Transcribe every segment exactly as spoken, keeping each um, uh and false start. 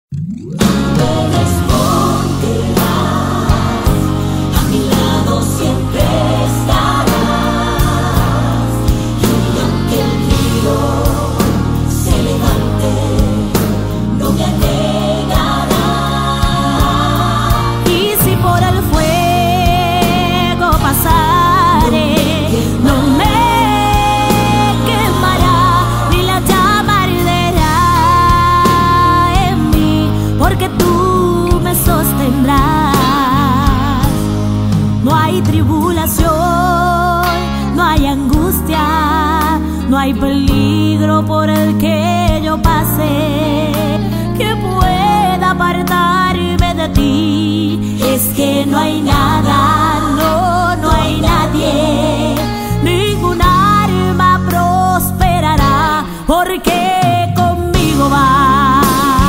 No hay tribulación, no hay angustia, no hay peligro por el que yo pase que pueda apartarme de ti. Es que no hay nada, no, no hay nadie, ninguna arma prosperará porque conmigo vas.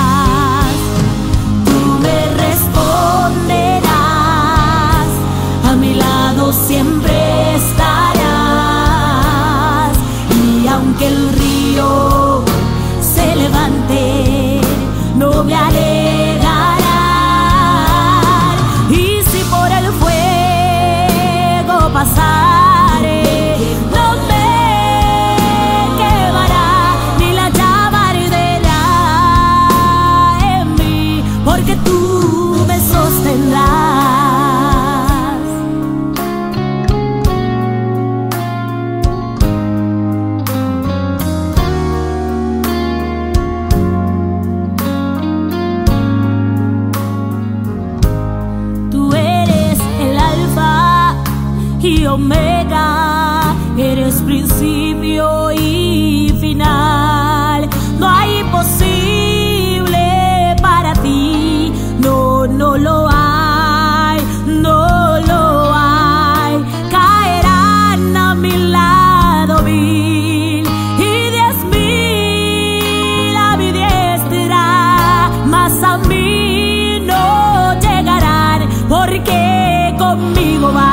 Tú me responderás, a mi lado siempre estarás, y aunque el río se levante, no me anegarás. Y si por el fuego pasare, no me quemará, ni la llama arderá en mí, porque tú me sostendrás. Y Omega, eres principio y final. No hay imposible para ti, no, no lo hay, no lo hay. Caerán a mi lado mil y diez mil a mi diestra, mas a mí no llegarán, porque conmigo va.